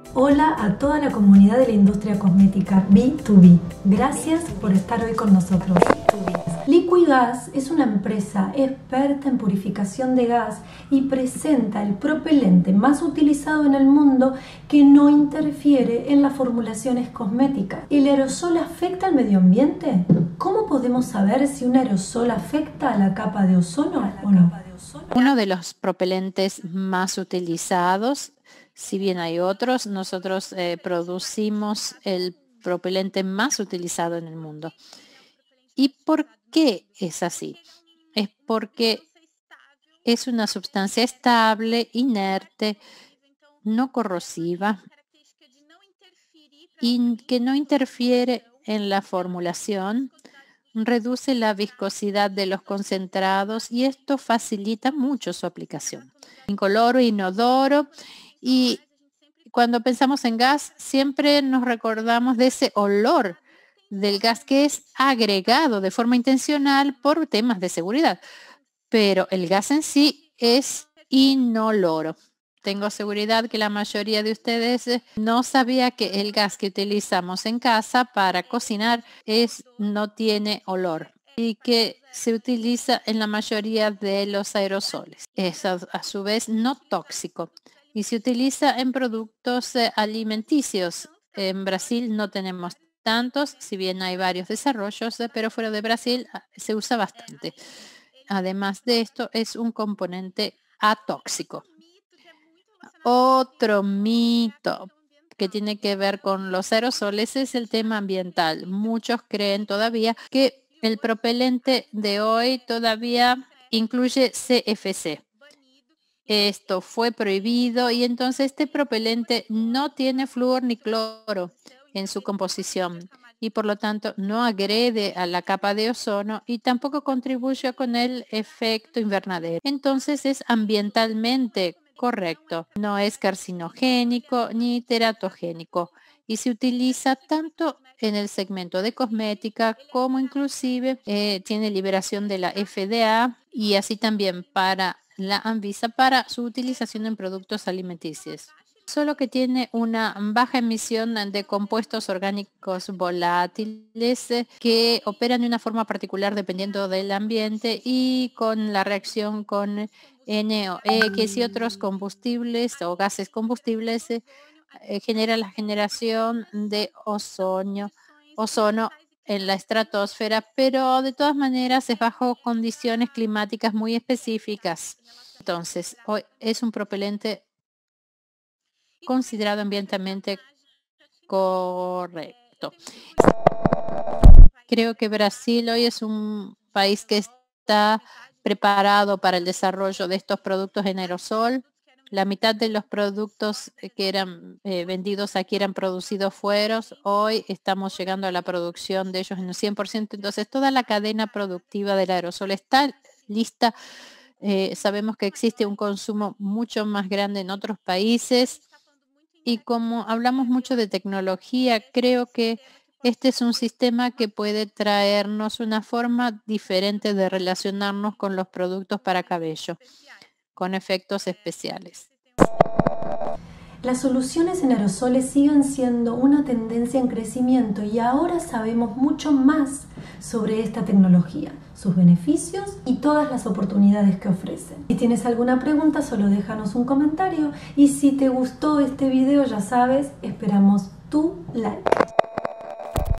Hola a toda la comunidad de la industria cosmética B2B. Gracias por estar hoy con nosotros. Liquigas es una empresa experta en purificación de gas y presenta el propelente más utilizado en el mundo que no interfiere en las formulaciones cosméticas. ¿El aerosol afecta al medio ambiente? ¿Cómo podemos saber si un aerosol afecta a la capa de ozono o no? Uno de los propelentes más utilizados, si bien hay otros, nosotros producimos el propelente más utilizado en el mundo. ¿Y por qué es así? Es porque es una sustancia estable, inerte, no corrosiva y que no interfiere en la formulación, reduce la viscosidad de los concentrados y esto facilita mucho su aplicación. Incoloro, inodoro, y cuando pensamos en gas siempre nos recordamos de ese olor del gas que es agregado de forma intencional por temas de seguridad, pero el gas en sí es inoloro. Tengo seguridad que la mayoría de ustedes no sabía que el gas que utilizamos en casa para cocinar no tiene olor y que se utiliza en la mayoría de los aerosoles. Es a su vez no tóxico y se utiliza en productos alimenticios. En Brasil no tenemos tantos, si bien hay varios desarrollos, pero fuera de Brasil se usa bastante. Además de esto, es un componente atóxico. Otro mito que tiene que ver con los aerosoles es el tema ambiental. Muchos creen todavía que el propelente de hoy todavía incluye CFC. Esto fue prohibido y entonces este propelente no tiene flúor ni cloro en su composición y por lo tanto no agrede a la capa de ozono y tampoco contribuye con el efecto invernadero. Entonces es ambientalmente correcto, no es carcinogénico ni teratogénico y se utiliza tanto en el segmento de cosmética como inclusive tiene liberación de la FDA y así también para la Anvisa para su utilización en productos alimenticios. Solo que tiene una baja emisión de compuestos orgánicos volátiles que operan de una forma particular dependiendo del ambiente y con la reacción con NOx y otros combustibles o gases combustibles genera la generación de ozono en la estratosfera, pero de todas maneras es bajo condiciones climáticas muy específicas. Entonces, hoy es un propelente considerado ambientalmente correcto. Creo que Brasil hoy es un país que está preparado para el desarrollo de estos productos en aerosol. La mitad de los productos que eran vendidos aquí eran producidos fuera. Hoy estamos llegando a la producción de ellos en un 100%. Entonces, toda la cadena productiva del aerosol está lista. Sabemos que existe un consumo mucho más grande en otros países. Y como hablamos mucho de tecnología, creo que este es un sistema que puede traernos una forma diferente de relacionarnos con los productos para cabello, con efectos especiales. Las soluciones en aerosoles siguen siendo una tendencia en crecimiento y ahora sabemos mucho más sobre esta tecnología, sus beneficios y todas las oportunidades que ofrecen. Si tienes alguna pregunta, solo déjanos un comentario y si te gustó este video, ya sabes, esperamos tu like.